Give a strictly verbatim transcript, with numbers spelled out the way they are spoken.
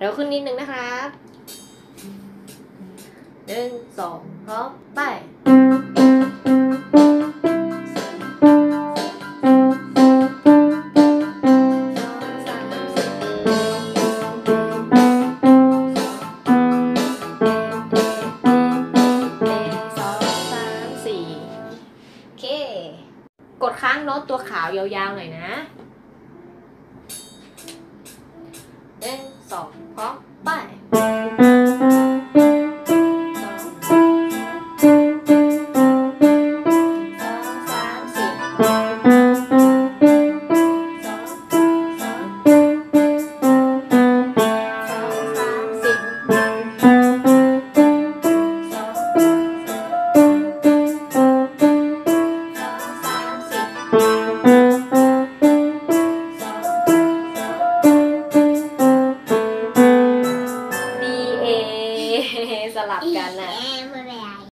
เร็วขึ้นนิดนึงนะครับหนึ่งสองพร้อมไปกดค้างโน้ตตัวขาวยาวๆหน่อยนะหนึ่งสองพร้อมไปสลับกันนะ